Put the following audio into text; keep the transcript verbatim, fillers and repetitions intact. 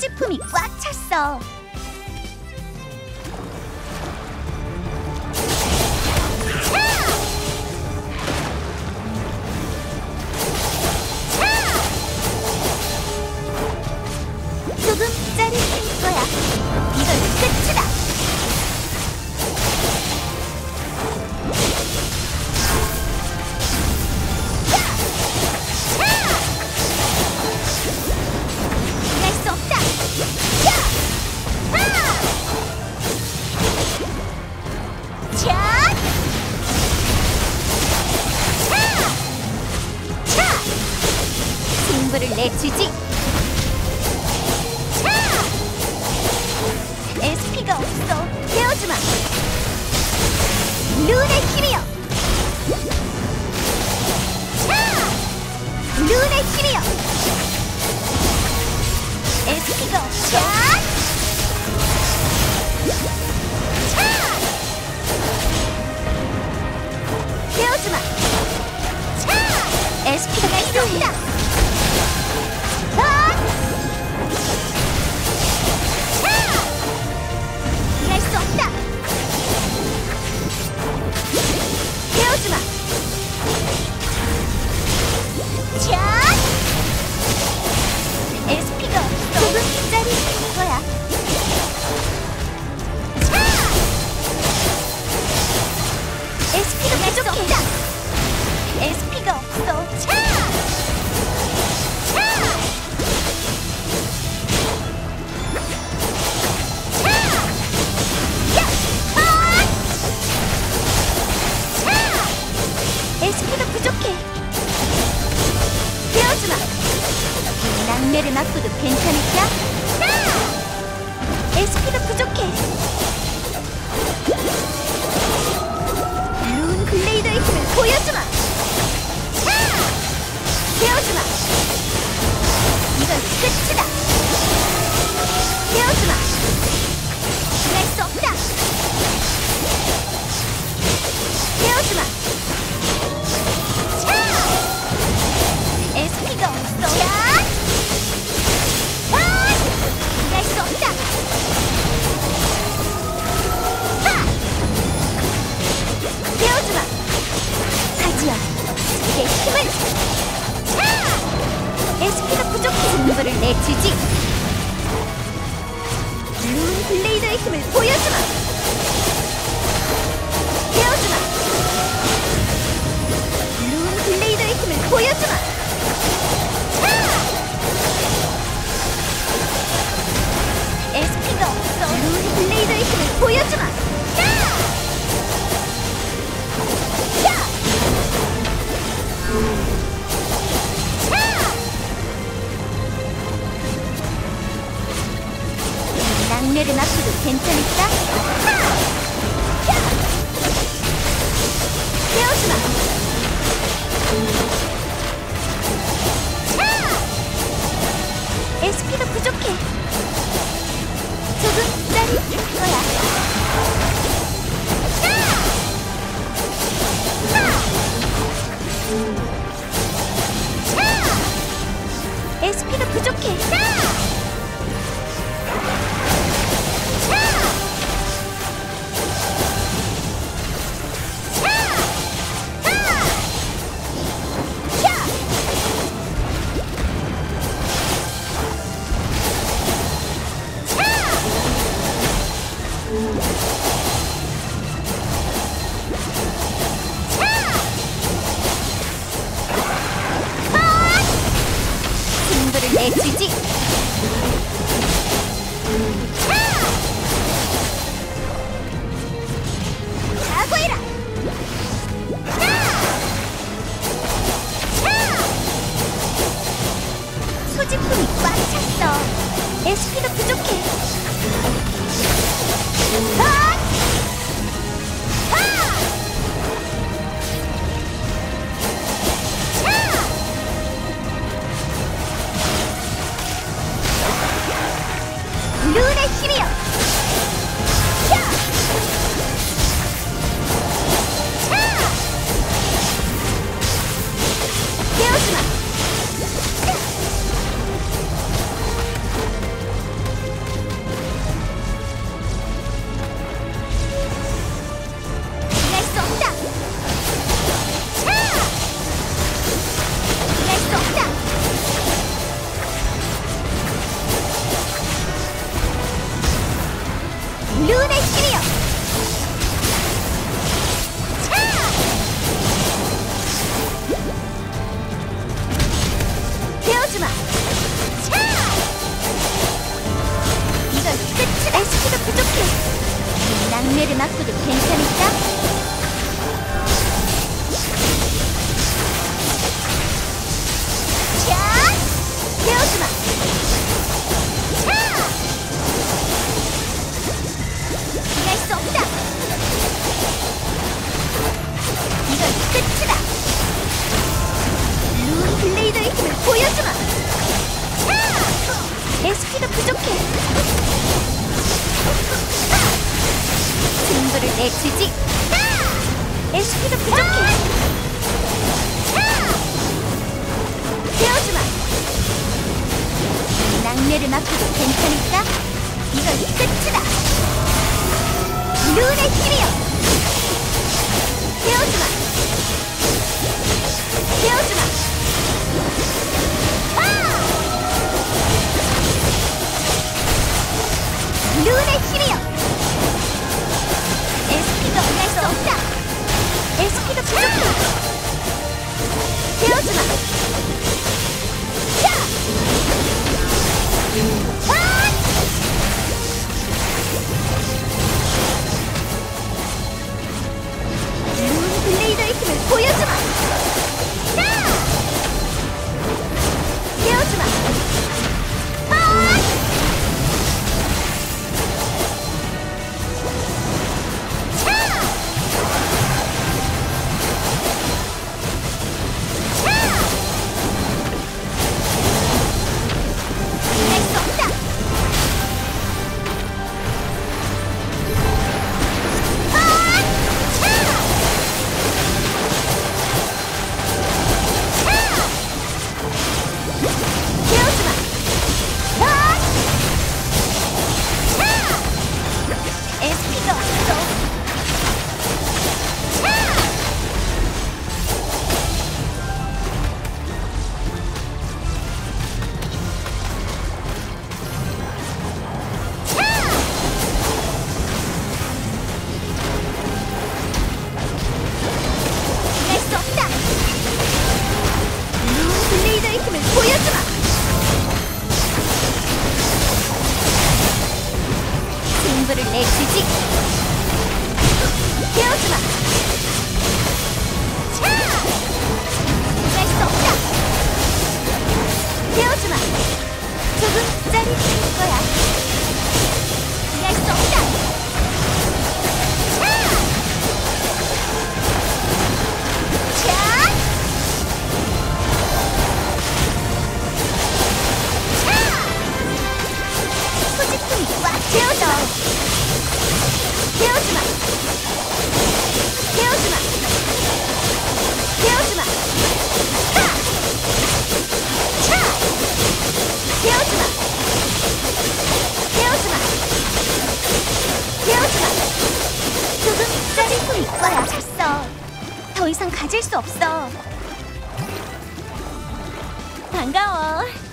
소지품이 꽉 찼어. 조금 짜릿할 거야. 이건 끝이다. 피할 수 없다. 자! 자! 승부를 내주지. 에스피가 없어. 태워주마. 룬의 힘이여. 차! 룬의 힘이여. 에스피가 없어. 차! 태워주마. 차! 에스피가 갈 수 없다. 피할 수 없다. 태워주마. 자! 에스피가 없어. 조금 짜릿할 거야. 차! 에스피가 갈 수 없다. 에스피가 없어. 차! 에스피가 부족해. 태워주마. 낙뢰를 맞고도 괜찮을까? 에스피가 부족해. 룬 블레이더의 힘을 보여주마. 태워주마. 이건 끝이다. 태워주마. 피할 수 없다. 태워주마. 에스피가 없어. 야! 피할 수 없다. 하! 태워주마. 가지야, 내 힘을. 차! 에스피가 부족해. 승부를 내주지. 룬 블레이더의 힘을 보여주마. 태워주마. 룬 블레이더의 힘을 보여주마. 에스피가 없어. 룬 블레이더의 힘을 보여주마. 야! 야! 차! 낙뢰를 맞고도 괜찮을까? 하! 야! 태워주마. 에스피가 부족해. 조금 짜릿할 거야. 차! 차! 차! 에스피가 부족해. 차! 차! 차! 차! 차! 룬의 힘이여! 차! 태워주마! 차! 이건 끝이다! 에스피가 부족해! 이 낙뢰를 맞고도 괜찮을까? 태워주마! 차! 피할 수 없다! 이건 끝이다! 룬 블레이더의 힘을 보여주마! 차! 에스피가 부족해! 승부를 내주지! 차! 에스피가 부족해! 차! 태워주마! 낙뢰를 맞고도 괜찮을까? 이건 끝이다! 룬의 힘이여! 태워주마! 태워주마! 아! 룬의 힘이여! 에스피가 피할 수 없다! 에스피가 부족해! 태워주마! 야! 룬 블레이더의 힘을 보여주마! 자! 태워주마! 아! 차! 차! 할 수 없다! 에스피가 왔어! 차! 차! 할 수 없다! 룬 블레이더의 힘을 보여주마! 승부를 내주지! 태워주마! 차! 할 수 없다! 태워주마! 조금 짜릿할 거야! 할 수 없다! 차! 차! 차! 소지품이 꽉 채워져! 태워주마! 태워주마! 태워주마! 차! 차! 태워주마! 태워주마! 태워주마! 조금 짜릿함이 꽉 찼어. 더 이상 가질 수 없어. 반가워.